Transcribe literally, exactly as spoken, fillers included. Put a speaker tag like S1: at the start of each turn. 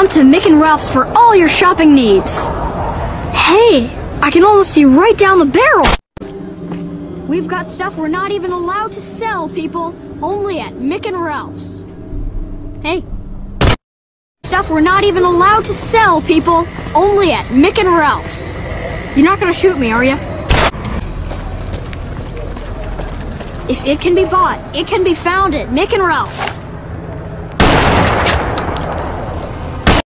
S1: Come to Mick and Ralph's for all your shopping needs. Hey, I can almost see right down the barrel. We've got stuff we're not even allowed to sell, people. Only at Mick and Ralph's. Hey. Stuff we're not even allowed to sell, people. Only at Mick and Ralph's. You're not gonna shoot me, are you? If it can be bought, it can be found at Mick and Ralph's.